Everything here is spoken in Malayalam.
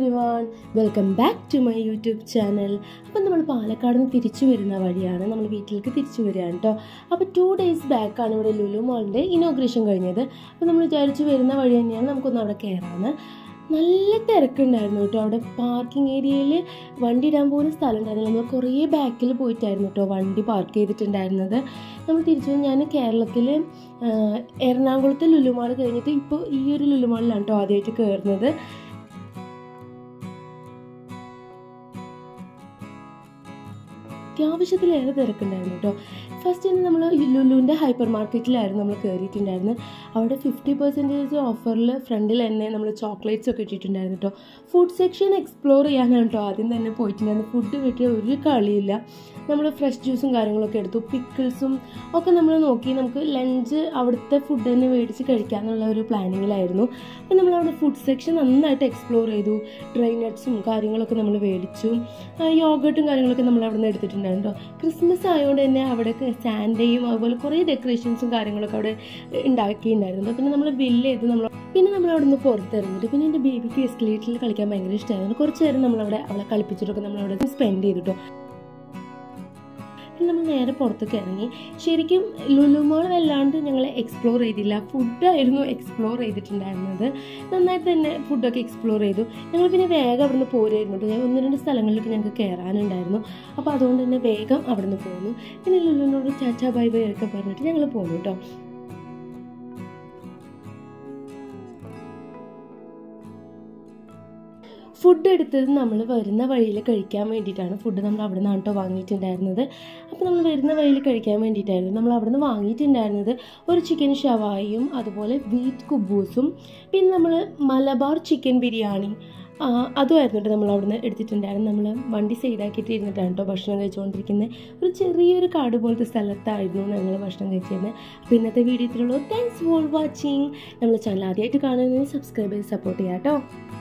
everyone, welcome back to my YouTube channel. അപ്പോൾ നമ്മൾ പാലക്കാട് നിന്ന് തിരിച്ചു വരുന്ന വഴിയാണ്, നമ്മൾ വീട്ടിലേക്ക് തിരിച്ചു വരികയാണ് കേട്ടോ. അപ്പോൾ 2 days ബാക്കാണ് ഇവിടെ ലുലു മോളിൻ്റെ ഇനോഗ്രേഷൻ കഴിഞ്ഞത്. അപ്പോൾ നമ്മൾ വിചാരിച്ച് വരുന്ന വഴി തന്നെയാണ്, നമുക്കൊന്ന് അവിടെ കയറാമെന്ന്. നല്ല തിരക്കുണ്ടായിരുന്നു കേട്ടോ. അവിടെ പാർക്കിംഗ് ഏരിയയിൽ വണ്ടി ഇടാൻ പോലും സ്ഥലം ഉണ്ടായിരുന്നില്ല. നമ്മൾ കുറേ ബാക്കിൽ പോയിട്ടായിരുന്നു കേട്ടോ വണ്ടി പാർക്ക് ചെയ്തിട്ടുണ്ടായിരുന്നത്. നമ്മൾ തിരിച്ചു ഞാൻ കേരളത്തിൽ എറണാകുളത്തെ ലുലുമാൾ കഴിഞ്ഞിട്ട് ഇപ്പോൾ ഈ ഒരു ലുലുമാളിലാണ് കേട്ടോ ആദ്യമായിട്ട് കയറുന്നത്. അത്യാവശ്യത്തിലേറെ തിരക്കുണ്ടായിരുന്നു കേട്ടോ. ഫസ്റ്റ് തന്നെ നമ്മൾ ലുലുവിൻ്റെ ഹൈപ്പർ മാർക്കറ്റിലായിരുന്നു നമ്മൾ കയറിയിട്ടുണ്ടായിരുന്നത്. അവിടെ 50% ഓഫറിൽ ഫ്രണ്ടിൽ തന്നെ നമ്മൾ ചോക്ലേറ്റ്സ് ഒക്കെ ഇട്ടിട്ടുണ്ടായിരുന്നു കേട്ടോ. ഫുഡ് സെക്ഷൻ എക്സ്പ്ലോർ ചെയ്യാനാണ് കേട്ടോ ആദ്യം തന്നെ പോയിട്ടുണ്ടായിരുന്നു. ഫുഡ് വീട്ടിൽ ഒരു കളിയില്ല. നമ്മൾ ഫ്രഷ് ജ്യൂസും കാര്യങ്ങളൊക്കെ എടുത്തു, പിക്കിൾസും ഒക്കെ നമ്മൾ നോക്കി. നമുക്ക് ലഞ്ച് അവിടുത്തെ ഫുഡ് തന്നെ മേടിച്ച് കഴിക്കാമെന്നുള്ള ഒരു പ്ലാനിങ്ങിലായിരുന്നു. അപ്പോൾ നമ്മളവിടെ ഫുഡ് സെക്ഷൻ നന്നായിട്ട് എക്സ്പ്ലോർ ചെയ്തു. ഡ്രൈ നട്ട്സും കാര്യങ്ങളൊക്കെ നമ്മൾ മേടിച്ചു. യോഗട്ടും കാര്യങ്ങളൊക്കെ നമ്മൾ അവിടെ നിന്ന് എടുത്തിട്ടുണ്ടായിരുന്നു കേട്ടോ. ക്രിസ്മസ് ആയതുകൊണ്ട് തന്നെ അവിടെ സാൻഡയും അതുപോലെ കുറേ ഡെക്കറേഷൻസും കാര്യങ്ങളൊക്കെ അവിടെ ഉണ്ടാക്കിയിട്ടുണ്ടായിരുന്നു. പിന്നെ നമ്മൾ ബില്ല് ചെയ്ത് പിന്നെ നമ്മൾ അവിടെ നിന്ന് പുറത്തിറങ്ങിയിട്ട് പിന്നെ എൻ്റെ ബേബിക്ക് എസ്കലേറ്ററിൽ കളിക്കാൻ ഭയങ്കര ഇഷ്ടമായിരുന്നു. കുറച്ച് നേരം നമ്മളവിടെ അവളെ കളിപ്പിച്ചിട്ടൊക്കെ നമ്മളവിടെ സ്പെൻഡ് ചെയ്തു കേട്ടോ. നമ്മൾ നേരെ പുറത്തേക്ക് ഇറങ്ങി. ശരിക്കും ലുലുമാൾ വല്ലാണ്ട് ഞങ്ങൾ എക്സ്പ്ലോർ ചെയ്തില്ല, ഫുഡായിരുന്നു എക്സ്പ്ലോർ ചെയ്തിട്ടുണ്ടായിരുന്നത്. നന്നായിട്ട് തന്നെ ഫുഡൊക്കെ എക്സ്പ്ലോർ ചെയ്തു. ഞങ്ങൾ പിന്നെ വേഗം അവിടെ നിന്ന് പോരായിരുന്നു കേട്ടോ. 1-2 സ്ഥലങ്ങളിലൊക്കെ ഞങ്ങൾക്ക് കയറാനുണ്ടായിരുന്നു. അപ്പോൾ അതുകൊണ്ട് തന്നെ വേഗം അവിടെ നിന്ന് പോന്നു. പിന്നെ ലുലുവിനോട് ചാച്ചാ ബൈ ബൈ ഒക്കെ പറഞ്ഞിട്ട് ഞങ്ങൾ പോന്നു കേട്ടോ. ഫുഡ് എടുത്തത് നമ്മൾ വരുന്ന വഴിയിൽ കഴിക്കാൻ വേണ്ടിയിട്ടാണ്. ഫുഡ് നമ്മൾ അവിടെ നിന്നാണ് കേട്ടോ വാങ്ങിയിട്ടുണ്ടായിരുന്നത്. അപ്പോൾ നമ്മൾ വരുന്ന വഴിയിൽ കഴിക്കാൻ വേണ്ടിയിട്ടായിരുന്നു നമ്മൾ അവിടെ നിന്ന് വാങ്ങിയിട്ടുണ്ടായിരുന്നത്. ഒരു ചിക്കൻ ഷവായിയും അതുപോലെ വീറ്റ് കുബൂസും പിന്നെ നമ്മൾ മലബാർ ചിക്കൻ ബിരിയാണി അതുമായിരുന്നു കേട്ടോ നമ്മൾ അവിടെ നിന്ന് എടുത്തിട്ടുണ്ടായിരുന്നു. നമ്മൾ വണ്ടി സൈഡാക്കിയിട്ട് ഇരുന്നിട്ടാണ് കേട്ടോ ഭക്ഷണം കഴിച്ചുകൊണ്ടിരിക്കുന്നത്. ഒരു ചെറിയൊരു കാട് പോലത്തെ സ്ഥലത്തായിരുന്നു ഞങ്ങൾ ഭക്ഷണം കഴിച്ചിരുന്നത്. അപ്പോൾ ഇന്നത്തെ വീഡിയോ ഇത്രയുള്ളൂ. Thanks for watching. നമ്മുടെ ചാനൽ ആദ്യമായിട്ട് കാണുന്നതിന് സബ്സ്ക്രൈബ് ചെയ്ത് സപ്പോർട്ട് ചെയ്യാം കേട്ടോ.